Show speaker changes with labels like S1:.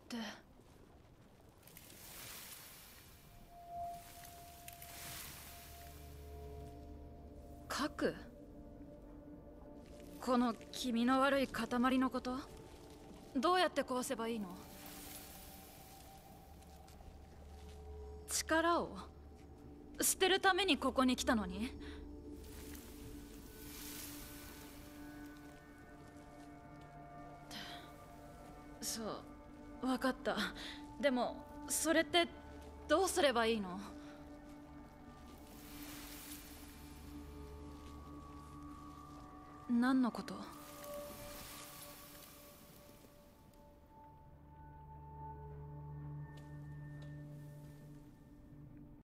S1: て。核？この気味の悪い塊のこと？どうやって壊せばいいの？力を捨てるためにここに来たのに？そう、分かった。でもそれってどうすればいいの？何のこと？